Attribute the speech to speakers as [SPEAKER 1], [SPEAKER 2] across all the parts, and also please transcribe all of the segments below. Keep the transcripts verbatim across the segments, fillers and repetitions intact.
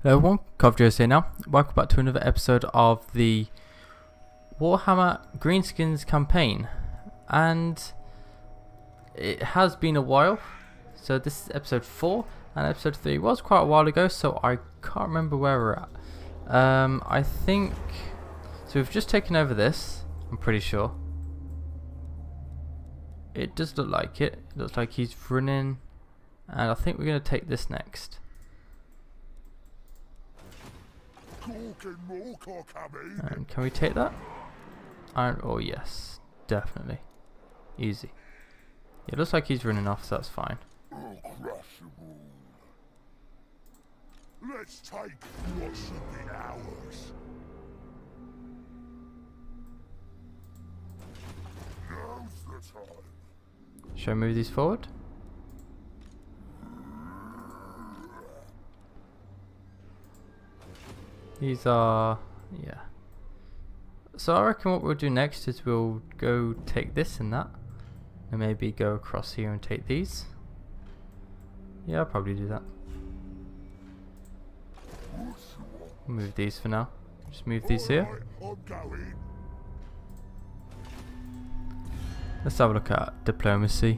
[SPEAKER 1] Hello everyone, Covjoes here now. Welcome back to another episode of the Warhammer Greenskins campaign. And it has been a while. So this is episode four, and episode three was quite a while ago, so I can't remember where we're at. Um, I think... So we've just taken over this, I'm pretty sure. It does look like it. It looks like he's running. And I think we're going to take this next. And can we take that? Iron ore, yes, definitely. Easy. It looks like he's running off, so that's fine.
[SPEAKER 2] Let's take what should be ours. Now's the time.
[SPEAKER 1] Should I move these forward? These are, yeah. So I reckon what we'll do next is we'll go take this and that, and maybe go across here and take these. Yeah, I'll probably do that. Move these for now. Just move these here. Let's have a look at diplomacy.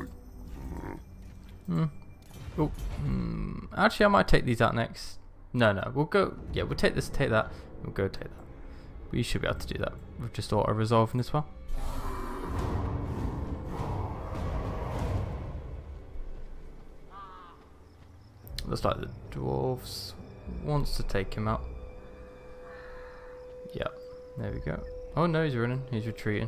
[SPEAKER 1] Hmm. Oh. Mm. Actually, I might take these out next. No, no, we'll go, yeah, we'll take this, take that, we'll go take that. We should be able to do that with just auto-resolving as well. Looks like the dwarves wants to take him out. Yeah, there we go. Oh no, he's running, he's retreating.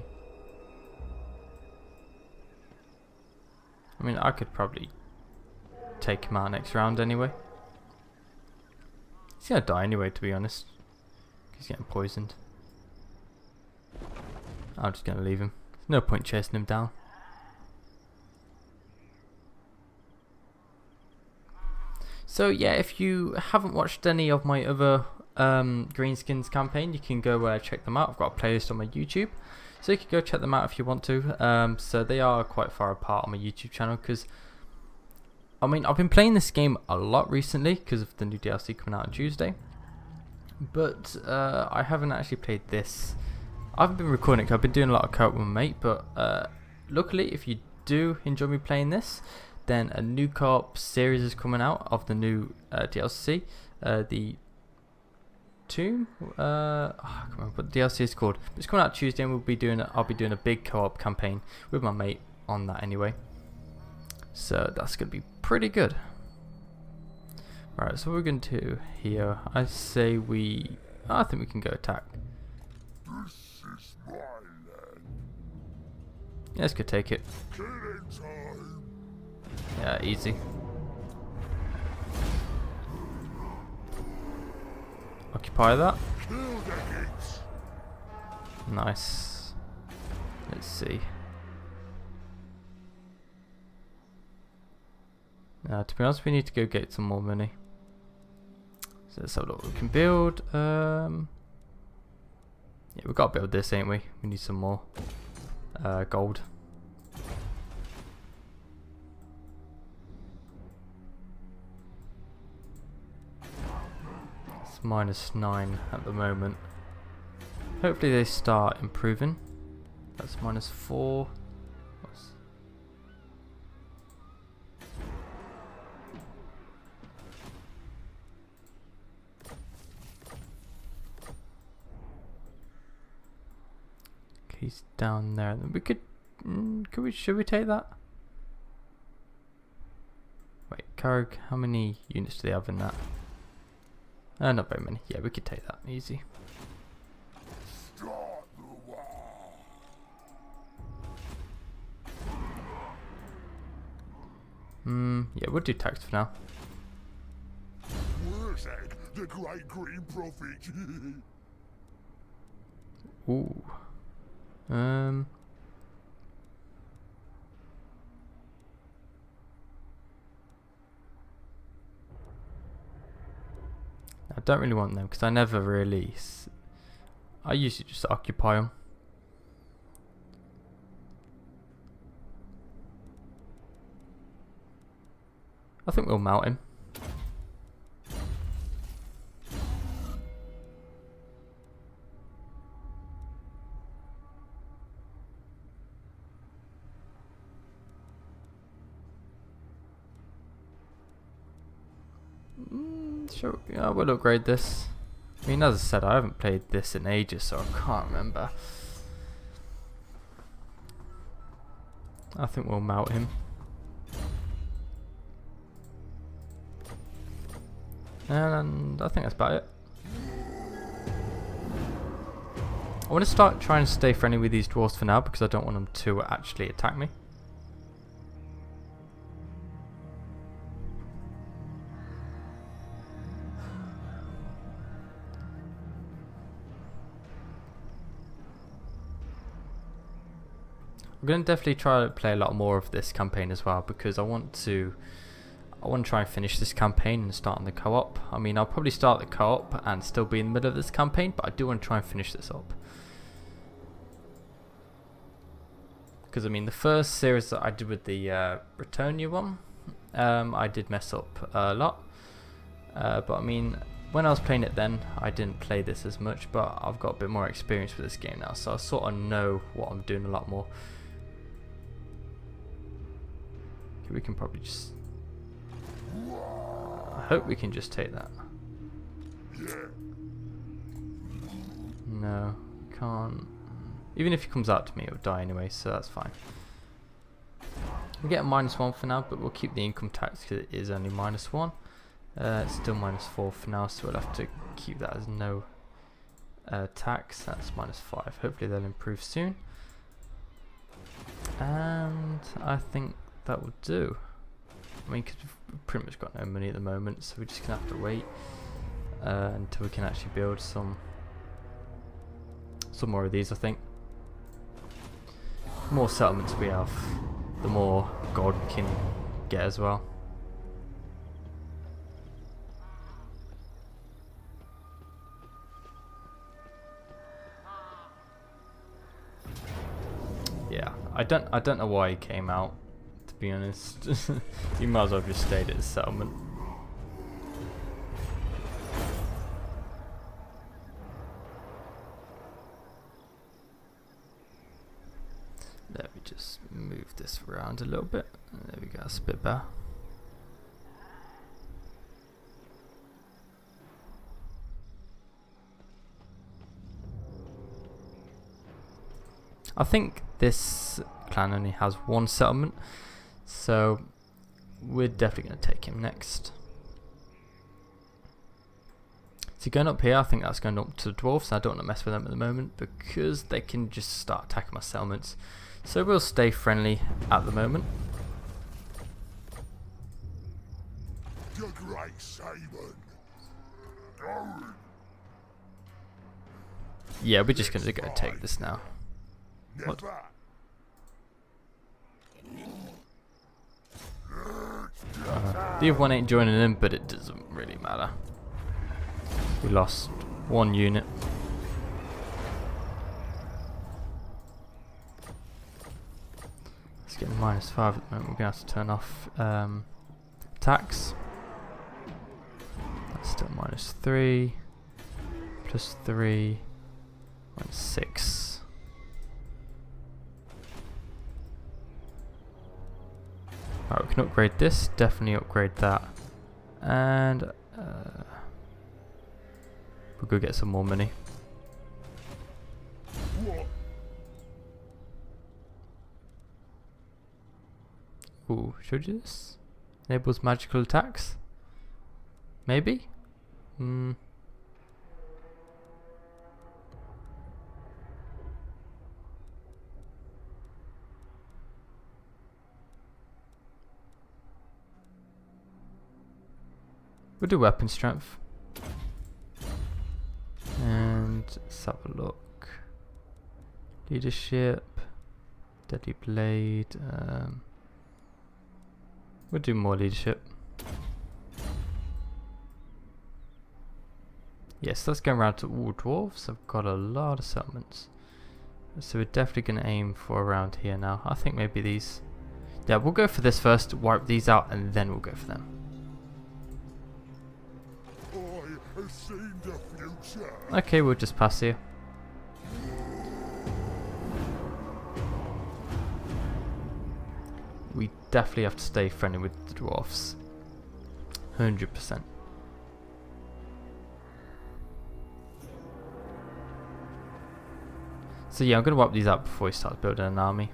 [SPEAKER 1] I mean, I could probably take him out next round anyway. He's gonna die anyway, to be honest. He's getting poisoned. I'm just gonna leave him. There's no point chasing him down. So yeah, if you haven't watched any of my other um, Greenskins campaign, you can go uh, check them out. I've got a playlist on my YouTube, so you can go check them out if you want to. Um, so they are quite far apart on my YouTube channel because, I mean, I've been playing this game a lot recently because of the new D L C coming out on Tuesday, but uh, I haven't actually played this. I haven't been recording it 'cause I've been doing a lot of co-op with my mate, but uh, luckily if you do enjoy me playing this, then a new co-op series is coming out of the new uh, D L C, uh, the Tomb, uh, oh, I can't remember what the D L C is called, but it's coming out Tuesday, and we'll be doing a, I'll be doing a big co-op campaign with my mate on that anyway. So that's going to be pretty good. Right, so what we're going to do here, I say we, oh, I think we can go attack.
[SPEAKER 2] This is my land.
[SPEAKER 1] Yeah, let's go take it.
[SPEAKER 2] Killing time.
[SPEAKER 1] Yeah, easy. Occupy that.
[SPEAKER 2] Kill the hits.
[SPEAKER 1] Nice. Let's see. Uh, to be honest, we need to go get some more money. So let's have a look what we can build. Um, yeah, we've got to build this, ain't we? We need some more uh, gold. It's minus nine at the moment. Hopefully they start improving. That's minus four. What's He's down there. We could, mm, could we? Should we take that? Wait, Karg, how many units do they have in that? Uh, not very many. Yeah, we could take that easy.
[SPEAKER 2] Start the war.
[SPEAKER 1] Hmm. Yeah, we'll do tax for now.
[SPEAKER 2] Wurzag, the great green prophet.
[SPEAKER 1] Ooh. Um. I don't really want them because I never really. S I usually just occupy them. I think we'll mount him. Sure, yeah, we'll upgrade this. I mean, as I said, I haven't played this in ages, so I can't remember. I think we'll mount him. And I think that's about it. I want to start trying to stay friendly with these dwarves for now because I don't want them to actually attack me. I'm going to definitely try to play a lot more of this campaign as well because I want to I want to try and finish this campaign and start on the co-op. I mean, I'll probably start the co-op and still be in the middle of this campaign, but I do want to try and finish this up. Because I mean, the first series that I did with the uh, Bretonnia one, um, I did mess up a lot. Uh, but I mean, when I was playing it then, I didn't play this as much, but I've got a bit more experience with this game now, so I sort of know what I'm doing a lot more. We can probably just... I hope we can just take that. No, can't. Even if he comes out to me, it'll die anyway, so that's fine. We get a minus one for now, but we'll keep the income tax because it is only minus one. Uh, it's still minus four for now, so we'll have to keep that as no uh, tax. That's minus five. Hopefully they'll improve soon. And I think that will do. I mean, because we've pretty much got no money at the moment, so we're just gonna have to wait uh, until we can actually build some some more of these. I think the more settlements we have, the more gold we can get as well. Yeah, I don't I don't know why he came out. To be honest, you might as well have just stayed at the settlement. Let me just move this around a little bit. There we go, that's a bit better. I think this clan only has one settlement, so we're definitely going to take him next. So going up here, I think that's going up to the dwarfs. I don't want to mess with them at the moment because they can just start attacking my settlements. So we'll stay friendly at the moment.
[SPEAKER 2] The Great Simon.
[SPEAKER 1] Yeah, we're just going to go take this now. What? Uh, the other one ain't joining in, but it doesn't really matter. We lost one unit. Let's get minus five at the moment. We're going to have to turn off um, tax. That's still minus three. Plus three. Minus six. Alright, we can upgrade this, definitely upgrade that, and uh, we'll go get some more money.
[SPEAKER 2] What?
[SPEAKER 1] Ooh, should we do this? Enables magical attacks? Maybe? Hmm. We'll do weapon strength. And let's have a look. Leadership. Deadly blade. Um, we'll do more leadership. Yes, let's go around to all dwarves. I've got a lot of settlements. So we're definitely going to aim for around here now. I think maybe these. Yeah, we'll go for this first, wipe these out, and then we'll go for them.
[SPEAKER 2] I have seen the future.
[SPEAKER 1] Okay, we'll just pass here. We definitely have to stay friendly with the dwarfs. one hundred percent. So yeah, I'm going to wipe these out before he starts building an army.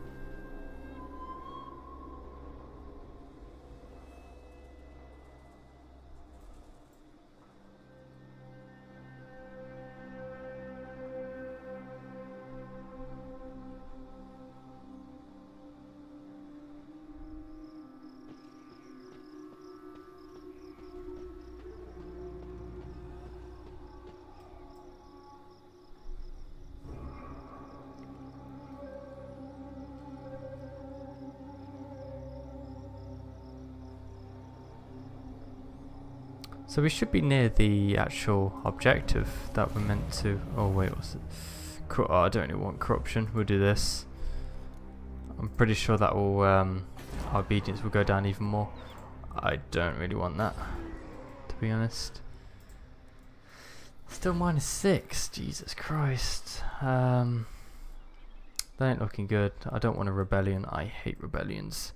[SPEAKER 1] So we should be near the actual objective that we're meant to. Oh wait, what's it? Cor oh, I don't really want corruption. We'll do this. I'm pretty sure that will um, our obedience will go down even more. I don't really want that, to be honest. Still minus six. Jesus Christ. Um, that ain't looking good. I don't want a rebellion. I hate rebellions.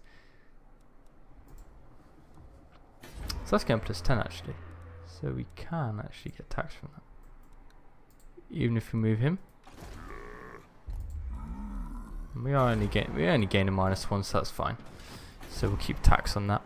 [SPEAKER 1] So let's get him plus ten actually. So we can actually get tax from that. Even if we move him. We are only gain we only gain a minus one, so that's fine. So we'll keep tax on that.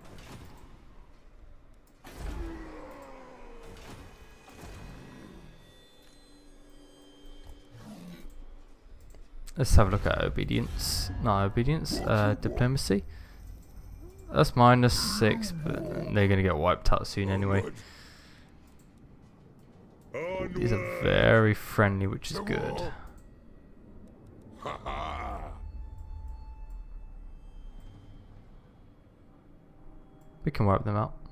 [SPEAKER 1] Let's have a look at obedience. Not obedience, uh, diplomacy. That's minus six, but they're going to get wiped out soon anyway. These are very friendly, which is good. We can wipe them out.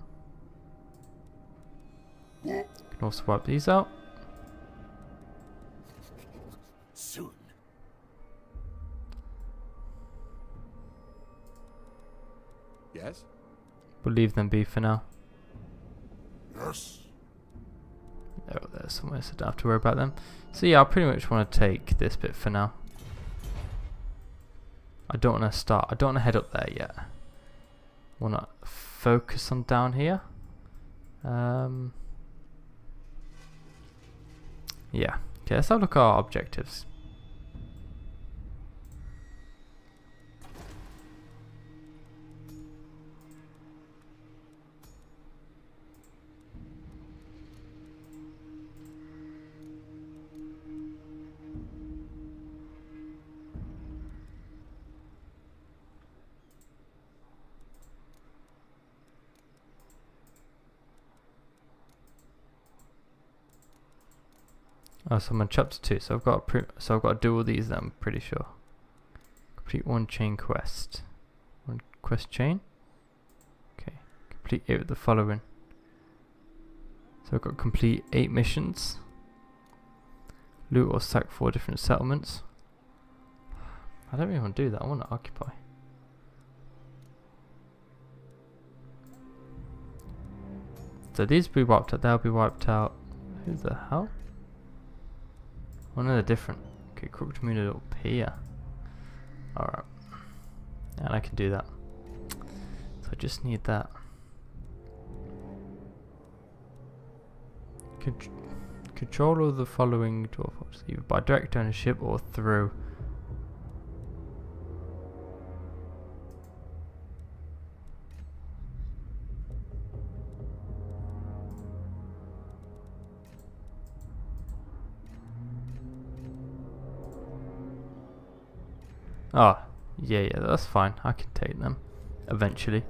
[SPEAKER 1] We can also wipe these out.
[SPEAKER 2] Soon. Yes?
[SPEAKER 1] We'll leave them be for now.
[SPEAKER 2] Yes.
[SPEAKER 1] They're up there somewhere, so don't have to worry about them. So yeah, I pretty much want to take this bit for now. I don't want to start. I don't want to head up there yet. I want to focus on down here. Um, yeah. Okay, let's have a look at our objectives. Oh, so I'm on chapter two, so I've got a pre so I've got to do all these then, I'm pretty sure. Complete one chain quest. One quest chain? Okay. Complete it with the following. So I've got to complete eight missions. Loot or sack four different settlements. I don't really want to do that, I want to occupy. So these will be wiped out, they'll be wiped out. Who the hell? Oh no, they're different. Okay, Crooked Moon up here. Alright. And I can do that. So I just need that. Con control of the following dwarf forts, either by direct ownership or through. Oh, yeah, yeah, that's fine. I can take them eventually.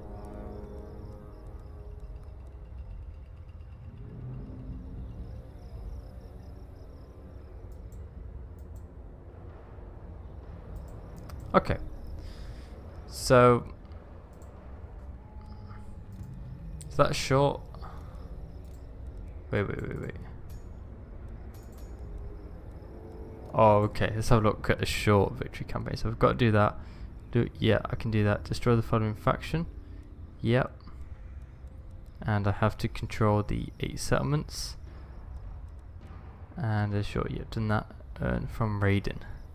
[SPEAKER 1] Okay. So, is that short? Wait, wait, wait, wait. Oh, okay. Let's have a look at the short victory campaign. So I've got to do that. Do yeah, I can do that. Destroy the following faction. Yep. And I have to control the eight settlements. And a short. Yep, done that. Earn from Raiden.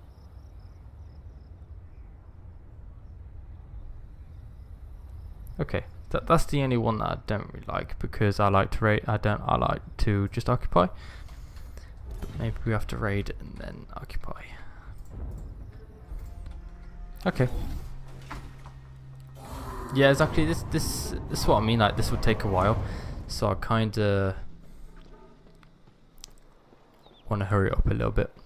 [SPEAKER 1] Okay, that that's the only one that I don't really like because I like to raid. I don't. I like to just occupy. Maybe we have to raid and then occupy. Okay. Yeah, exactly. This this this is what I mean. Like, this would take a while, so I kind of want to hurry it up a little bit.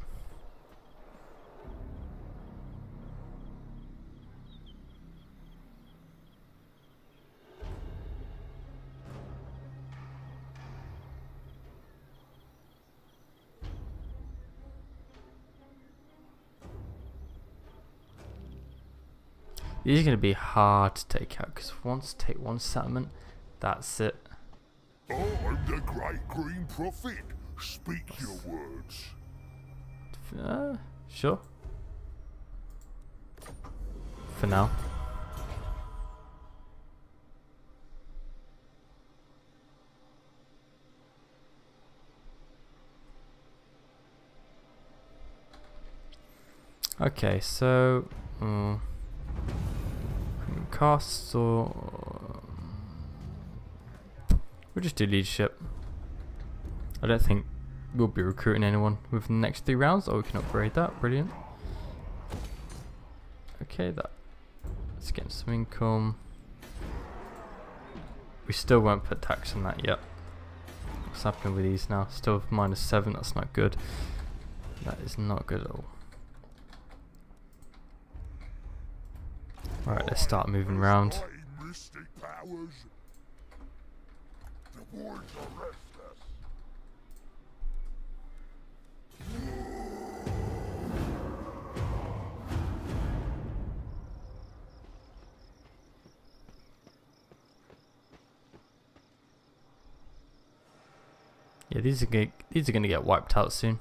[SPEAKER 1] These are going to be hard to take out because once take one settlement, that's it.
[SPEAKER 2] Oh, I'm the great green prophet. Speak your words.
[SPEAKER 1] Uh, sure. For now. Okay, so um, costs or we'll just do leadership. I don't think we'll be recruiting anyone with the next three rounds. Oh, we can upgrade that. Brilliant. Okay, that. Let's get some income. We still won't put tax on that yet. What's happening with these now? Still minus seven. That's not good. That is not good at all. Alright, let's start moving around. Yeah, these are gonna, these are going to get wiped out soon.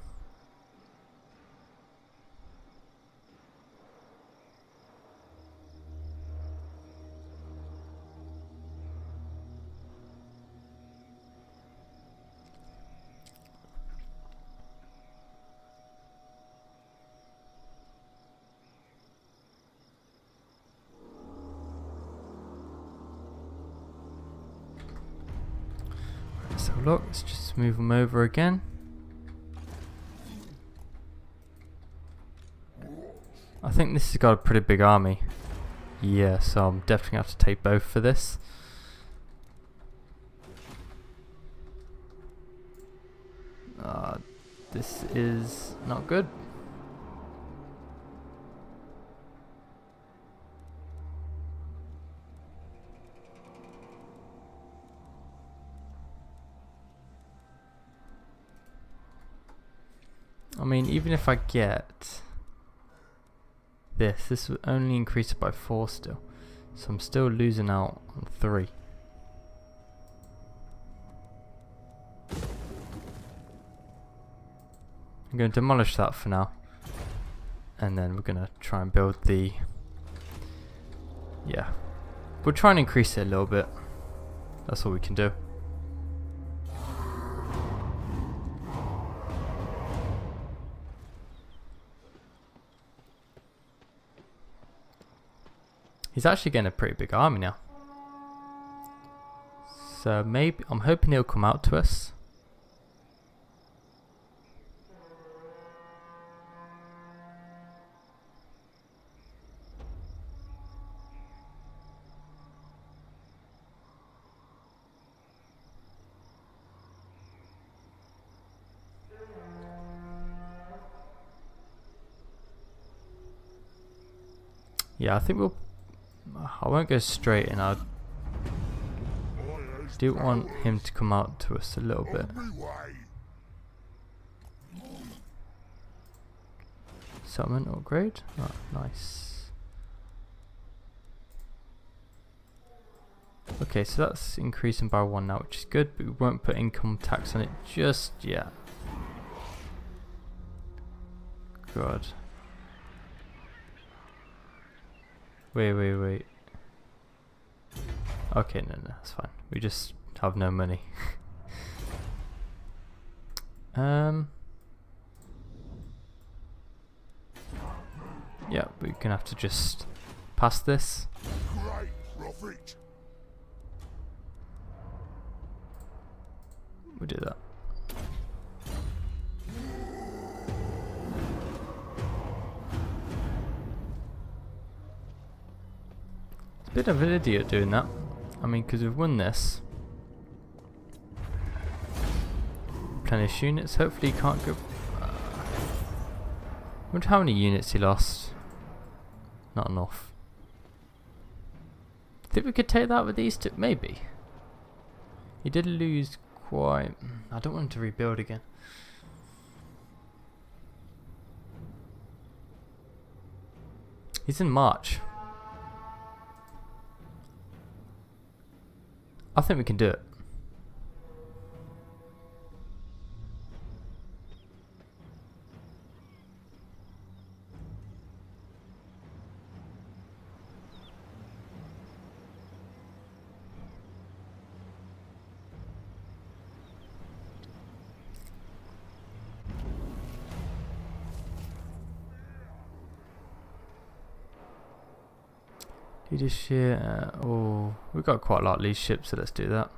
[SPEAKER 1] So look, let's just move them over again. I think this has got a pretty big army. Yeah, so I'm definitely going to have to take both for this. Uh, this is not good. I mean, even if I get this, this will only increase it by four still. So I'm still losing out on three. I'm going to demolish that for now. And then we're going to try and build the... Yeah. We'll try and increase it a little bit. That's all we can do. He's actually getting a pretty big army now. So maybe, I'm hoping he'll come out to us. Yeah, I think we'll... I won't go straight in. I do want him to come out to us a little bit. Settlement upgrade. Oh, nice. Okay, so that's increasing by one now, which is good, but we won't put income tax on it just yet. God. Wait, wait, wait. Okay, no, no, that's fine. We just have no money. um. Yeah, we're gonna have to just pass this.
[SPEAKER 2] Great prophet.
[SPEAKER 1] We'll do that. bit of an idiot doing that. I mean, because we've won this. Replenish units. Hopefully, he can't go. Uh, wonder how many units he lost. Not enough. Think we could take that with these two? Maybe. He did lose quite. I don't want him to rebuild again. He's in March. I think we can do it. Do this shit. Uh, oh, we've got quite a lot of these ships, so let's do that.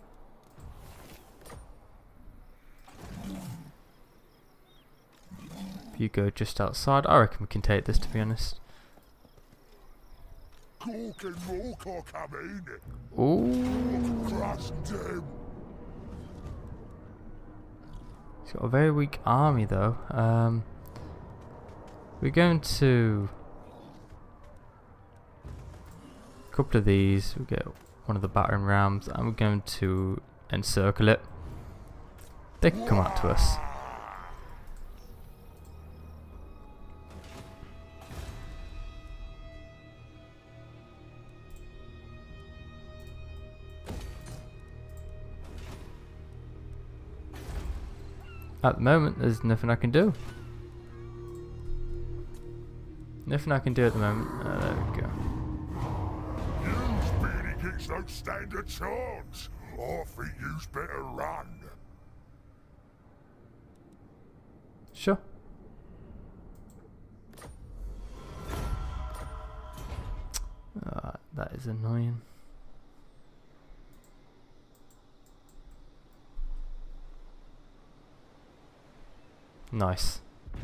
[SPEAKER 1] If you go just outside, I reckon we can take this, to be honest. Ooh. He's got a very weak army, though. Um, we're going to. Couple of these, we'll get one of the battering rams, and we're going to encircle it. They can come out to us. At the moment, there's nothing I can do. Nothing I can do at the moment. Uh, there we go.
[SPEAKER 2] Don't stand a chance. I think you's better run.
[SPEAKER 1] Sure. Uh, that is annoying. Nice.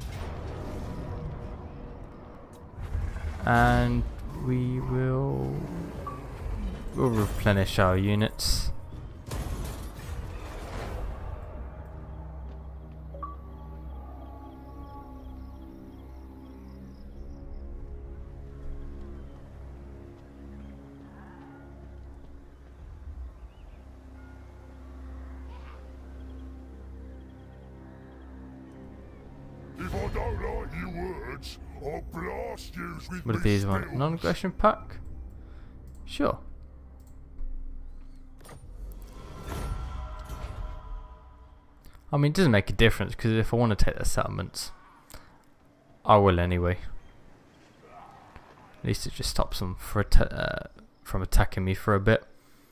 [SPEAKER 1] And we will. We'll replenish our units.
[SPEAKER 2] If I don't like your words, I'll blast you with
[SPEAKER 1] What are these ones? Non-aggression pack? Sure. I mean, it doesn't make a difference because if I want to take the settlements, I will anyway. At least it just stops them for atta uh, from attacking me for a bit.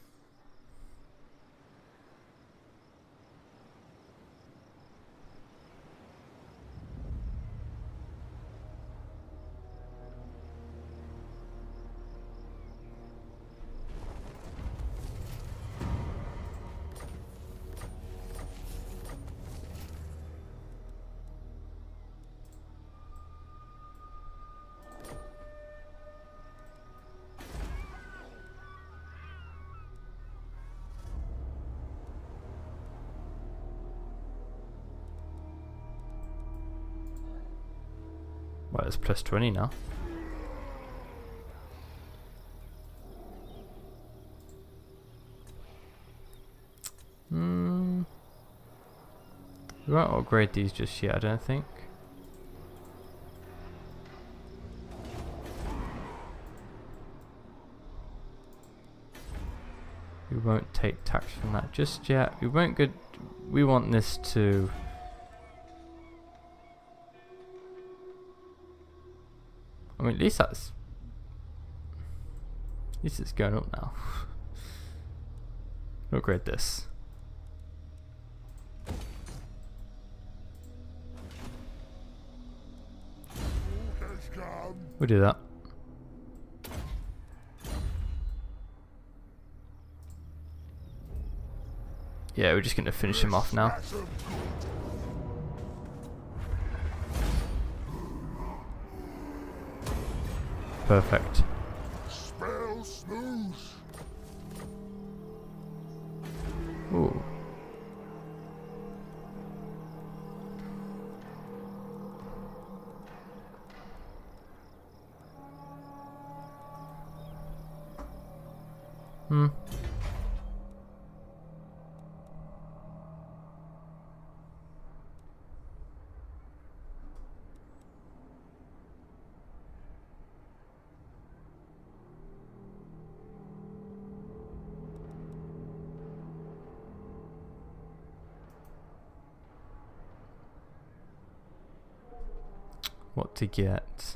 [SPEAKER 1] Well, it's plus twenty now. Hmm. We won't upgrade these just yet, I don't think. We won't take tax from that just yet. We won't go. We want this to. I mean, at least that's. At least it's going up now. We'll upgrade this. We'll do that. Yeah, we're just going to finish him off now. Perfect.
[SPEAKER 2] Spell
[SPEAKER 1] Hmm. What to get?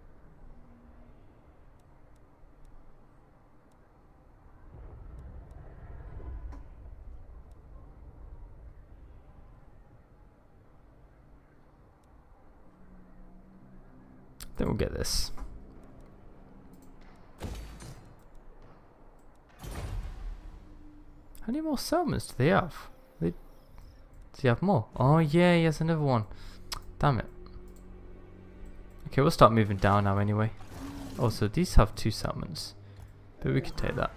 [SPEAKER 1] Then we'll get this. How many more settlements do they have? They, do you have more? Oh yeah, he has another one. Damn it. Okay, we'll start moving down now anyway. Also, these have two settlements. But we can take that.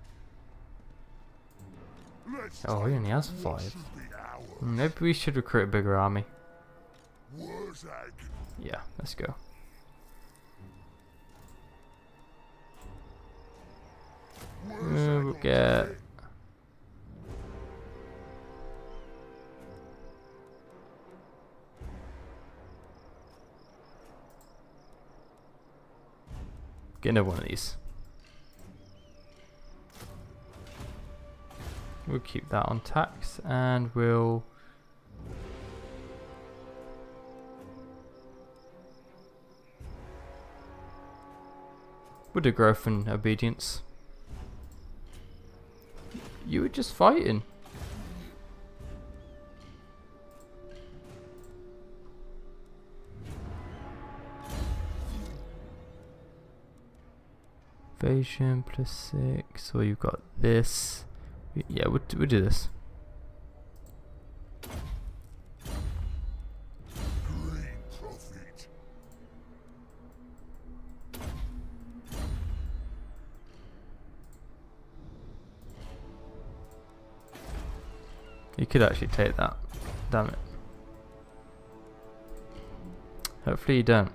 [SPEAKER 1] Oh, he only has five. Maybe we should recruit a bigger army. Yeah, let's go. Uh, we'll get... Get another one of these. We'll keep that on tax and we'll... We'll do growth and obedience. You were just fighting. Invasion plus six. So you've got this. Yeah, we'll, we'll do this. You could actually take that. Damn it. Hopefully you don't.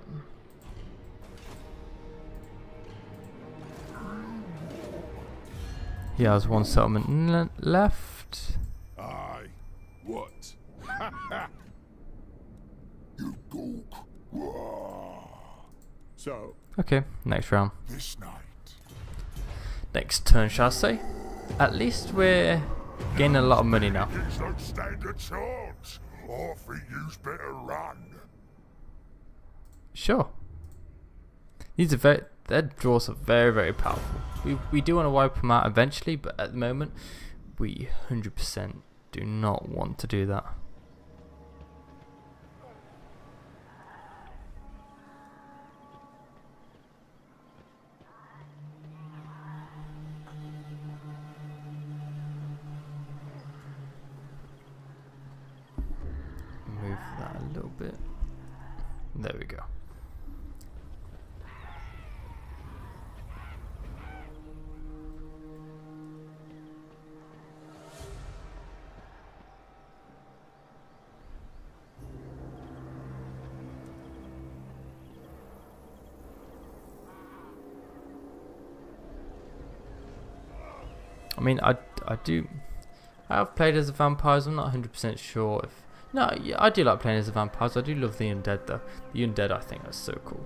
[SPEAKER 1] He has one settlement le left.
[SPEAKER 2] Aye. What? You gook. So.
[SPEAKER 1] Okay, next round.
[SPEAKER 2] This night.
[SPEAKER 1] Next turn, shall I say? At least we're gaining a lot of money now.
[SPEAKER 2] Kids don't stand a chance. Half of you's better run.
[SPEAKER 1] Sure. These are very, their draws are very, very powerful. We we do want to wipe them out eventually, but at the moment, we one hundred percent do not want to do that. Move that a little bit. There we go. I mean, I, I do... I have played as a vampires, I'm not one hundred percent sure if... No, yeah, I do like playing as a vampires, I do love the undead though. The undead I think are so cool.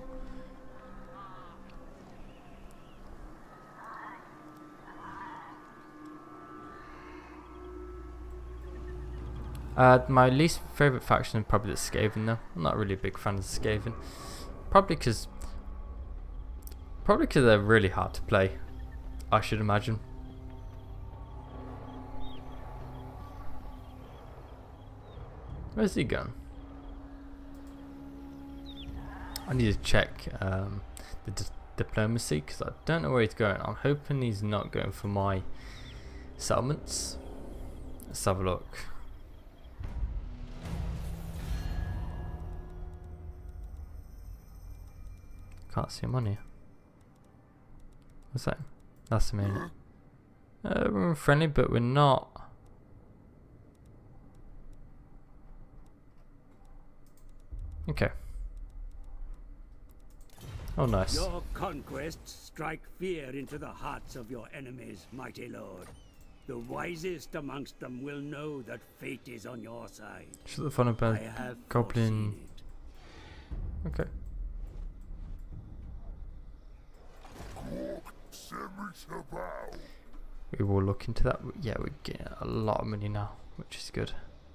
[SPEAKER 1] Uh, my least favourite faction is probably the Skaven though. I'm not really a big fan of the Skaven. Probably because... Probably because they're really hard to play, I should imagine. Where's he gone? I need to check um, the di diplomacy because I don't know where he's going. I'm hoping he's not going for my settlements. Let's have a look. Can't see him on here. What's that? That's the main. Uh, we're friendly, but we're not. Okay. Oh, nice.
[SPEAKER 3] Your conquests strike fear into the hearts of your enemies, mighty lord. The wisest amongst them will know that fate is on your side.
[SPEAKER 1] Should the fun about
[SPEAKER 3] I have
[SPEAKER 1] goblin.
[SPEAKER 3] foreseen it.
[SPEAKER 1] Okay.
[SPEAKER 2] Scimitar bow.
[SPEAKER 1] We will look into that. Yeah, we're getting a lot of money now, which is good.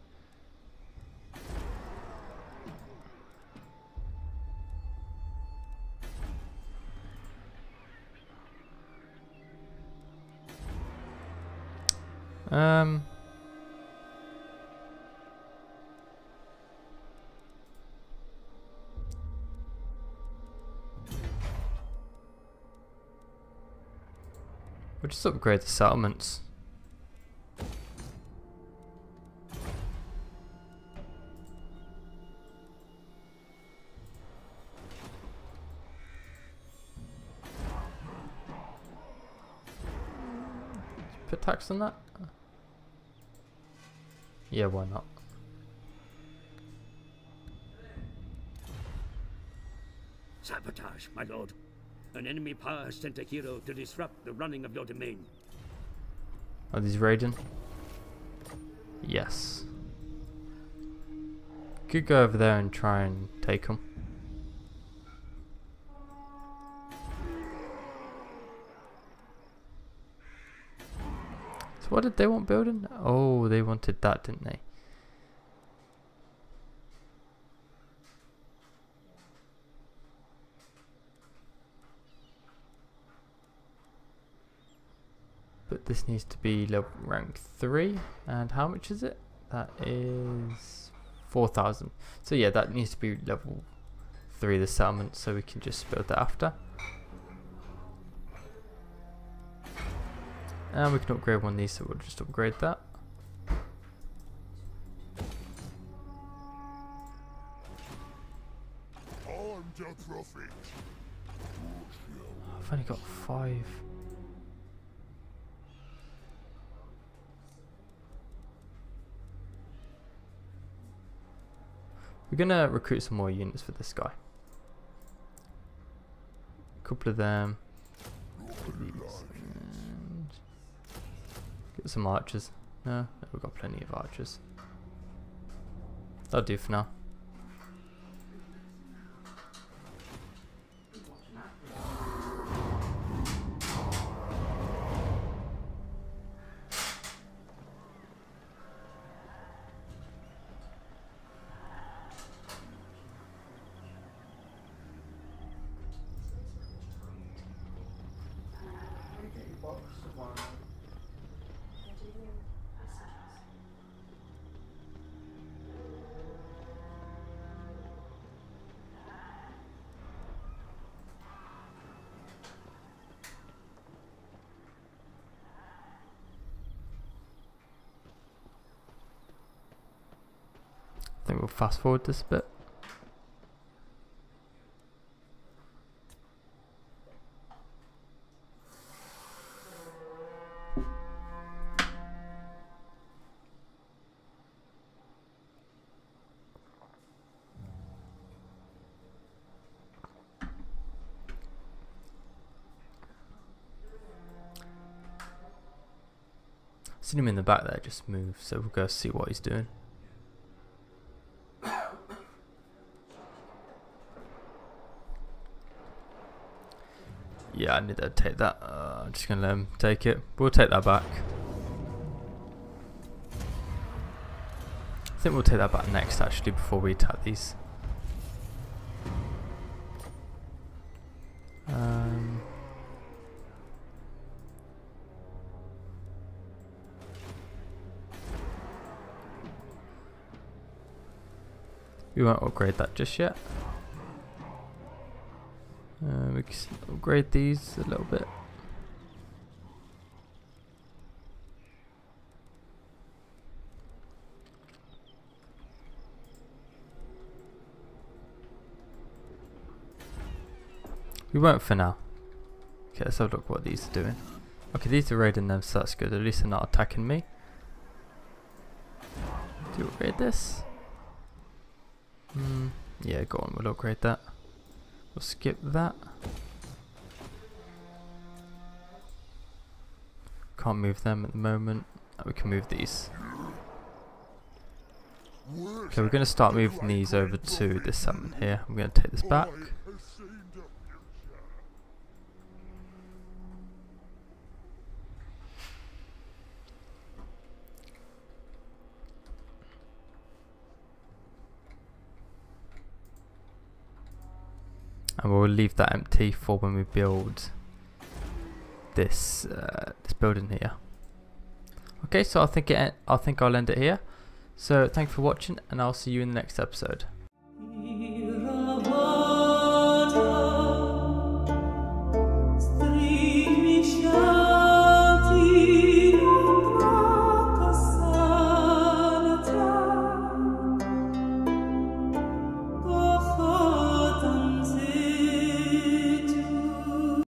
[SPEAKER 1] Um. We'll just upgrade the settlements. Put tax on that? Yeah, why not?
[SPEAKER 3] Sabotage, my lord. An enemy power has sent a hero to disrupt the running of your domain.
[SPEAKER 1] Are these raiding? Yes. Could go over there and try and take them. So what did they want building? Oh, they wanted that, didn't they? But this needs to be level rank three, and how much is it? That is four thousand. So yeah, that needs to be level three, the settlement, so we can just build that after. And we can upgrade one of these, so we'll just upgrade that.
[SPEAKER 2] I'm the prophet.
[SPEAKER 1] I've only got five. We're gonna recruit some more units for this guy. A couple of them. And get some archers. No, no, we've got plenty of archers. That'll do for now. I think we'll fast forward this a bit. Seen him in the back there, just move, so we'll go see what he's doing. Yeah, I need to take that. Uh, I'm just gonna let him take it. We'll take that back. I think we'll take that back next, actually, before we attack these. Um, we won't upgrade that just yet. Uh, we can upgrade these a little bit. We won't for now. Okay, let's have a look what these are doing. Okay, these are raiding them, so that's good. At least they're not attacking me. Do you upgrade this? Hmm. Yeah, go on, we'll upgrade that. We'll skip that. Can't move them at the moment. Oh, we can move these. Okay, we're going to start moving these over to this settlement here. I'm going to take this back. And we'll leave that empty for when we build this uh, this building here. Okay, so I think it, I think I'll end it here. So thanks for watching, and I'll see you in the next episode.